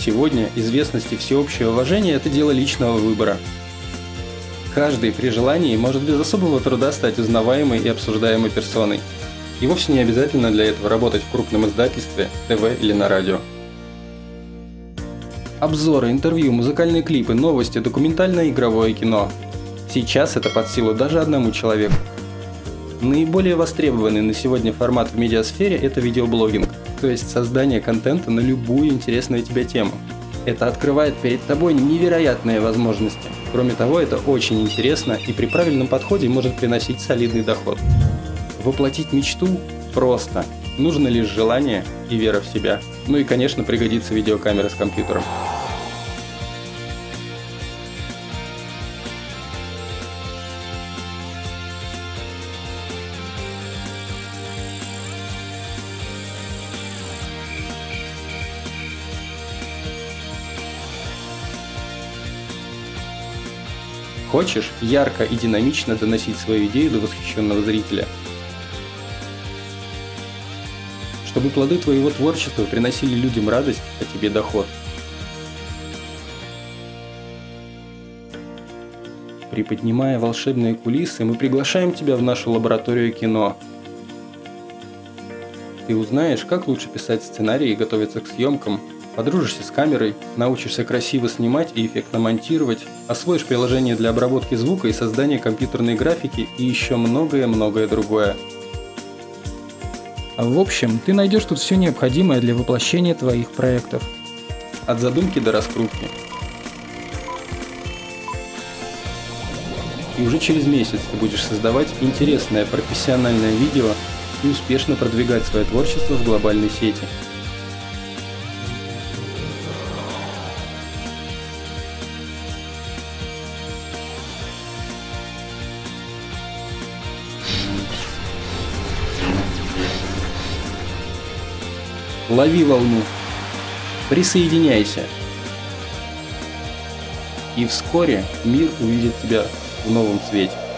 Сегодня известность и всеобщее уважение – это дело личного выбора. Каждый при желании может без особого труда стать узнаваемой и обсуждаемой персоной. И вовсе не обязательно для этого работать в крупном издательстве, ТВ или на радио. Обзоры, интервью, музыкальные клипы, новости, документальное и игровое кино. Сейчас это под силу даже одному человеку. Наиболее востребованный на сегодня формат в медиасфере – это видеоблогинг, то есть создание контента на любую интересную тебе тему. Это открывает перед тобой невероятные возможности. Кроме того, это очень интересно и при правильном подходе может приносить солидный доход. Воплотить мечту просто. Нужно лишь желание и вера в себя. Ну и, конечно, пригодится видеокамера с компьютером. Хочешь ярко и динамично доносить свою идею до восхищенного зрителя? Чтобы плоды твоего творчества приносили людям радость, а тебе доход. Приподнимая волшебные кулисы, мы приглашаем тебя в нашу лабораторию кино. Ты узнаешь, как лучше писать сценарии и готовиться к съемкам, подружишься с камерой, научишься красиво снимать и эффектно монтировать, освоишь приложение для обработки звука и создания компьютерной графики и еще многое-многое другое. В общем, ты найдешь тут все необходимое для воплощения твоих проектов. От задумки до раскрутки. И уже через месяц ты будешь создавать интересное профессиональное видео и успешно продвигать свое творчество в глобальной сети. Лови волну, присоединяйся, и вскоре мир увидит тебя в новом свете.